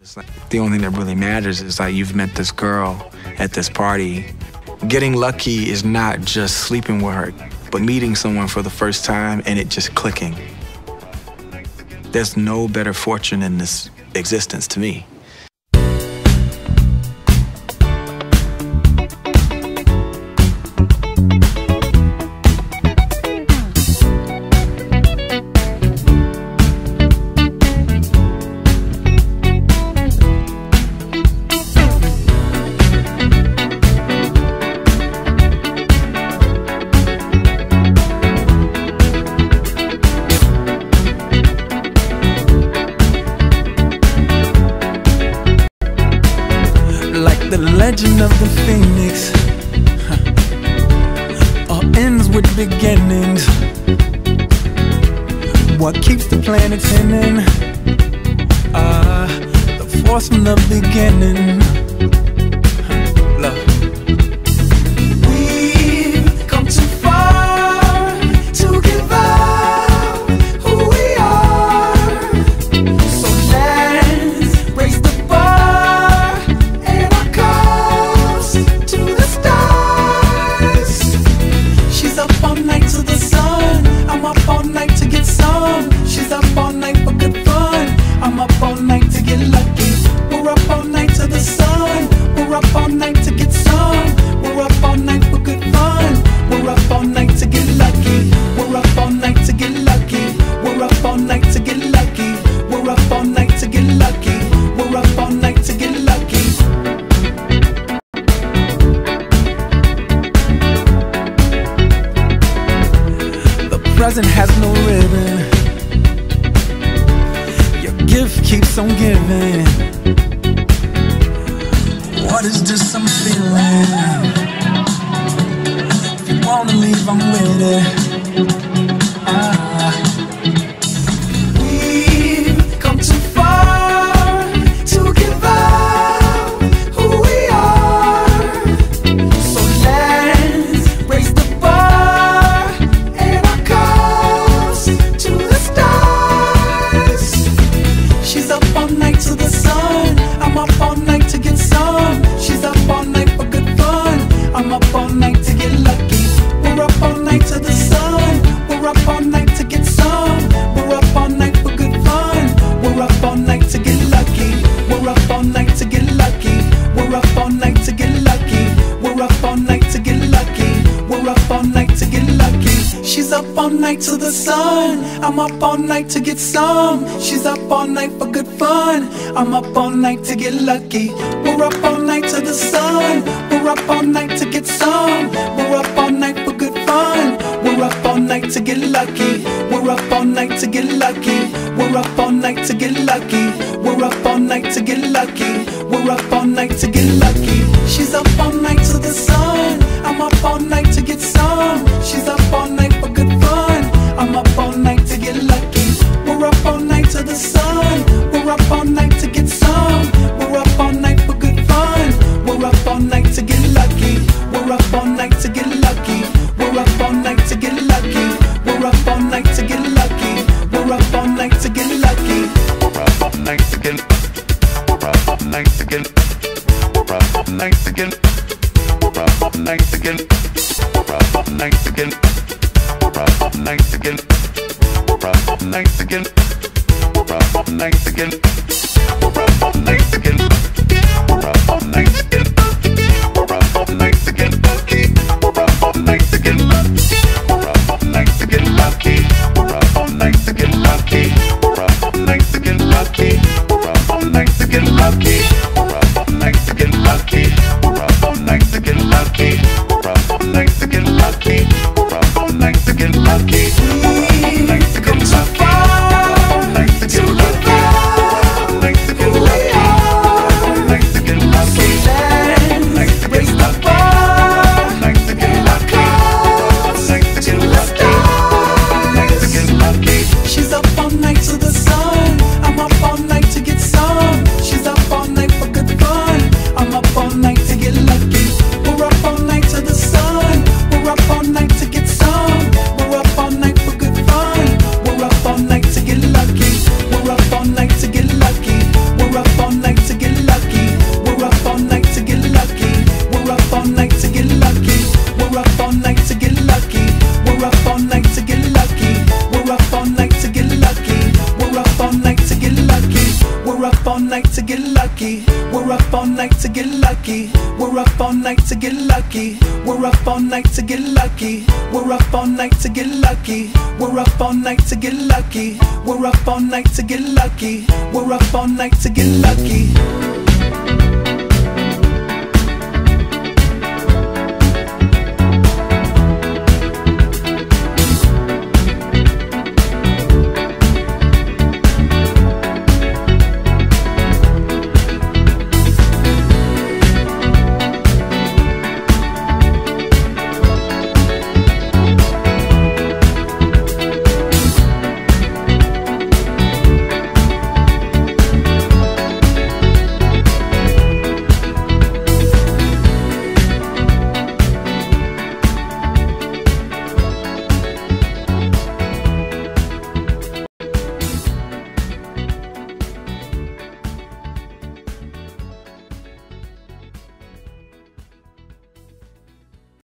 It's like the only thing that really matters is like you've met this girl at this party. Getting lucky is not just sleeping with her, but meeting someone for the first time and it just clicking. There's no better fortune in this existence to me. Like the legend of the phoenix, all ends with beginnings. What keeps the planet spinning? The force from the beginning. Love. We've come too far to give up who we are. So let's raise the bar and our cups to the stars. She's up all night to the sun. I'm up all night to get some. She's up all night for good fun. I'm up all night to get lucky. We're up all night to the sun. We're up all night to get some. We're up all night for good fun. We're up all night to get lucky. We're up all night to get lucky. We're up all night to get lucky. We're up all night to get lucky. We're up all night to get lucky. The present has no ribbon. Your gift keeps on giving. What is this I'm feeling? If you wanna leave, I'm with it. We've come too far to give up who we are. So let's raise the bar and our cups to the stars. She's up all night to the sun. I'm up all night to get some. She's up all night for good fun. I'm up all night to get lucky. We're up all night to the sun. We're up all night to get some. We're up all night for good fun. We're up all night to get lucky. We're up all night to get lucky. We're up all night to get lucky. We're up all night to get lucky. We're up all night to get lucky. She's up all night to the sun. I'm up all night to get some. She's up all night for good fun. I'm up all night to get lucky. We're up all night to the sun. We're up all night to get some. We're up all night for good fun. We're up all night to get lucky. We're up all night to get lucky. We're up all night to get lucky. We're up all night to get lucky. We're up all night to get lucky. She's up all night to the sun. I'm up all night to get some. She's up all night for good fun. I'm up all night to get lucky. We're up all night to the sun. We're up all night to get some. We're up all night for good fun. We're up all night to get lucky. We're up all night to get lucky. We're up all night to get lucky. We're up all night to get lucky. We're up all night to get lucky. We're up all night to get. We're up all night to get. We're up all night to get. We're up all night to get. We're up all night to get. We're up all night to get. We're up all night to get. We're up all night to get. We're up all night to get. We're up all night to get. We're up all night to get lucky. We're up all night to get lucky. We're up all night to get lucky. We're up all night to get lucky. We're up all night to get lucky. We're up all night to get lucky. We're up all night to get lucky. We're up all night to get lucky. We're up all night to get lucky. We're up all night to get lucky. We've come too far to give up who night to get lucky. We're up all night to get lucky. We're up all night to get lucky. We're up all night to get lucky. We're up all night to get lucky. We're up all night to get lucky. We're up all night to get lucky. We're up all night to get lucky.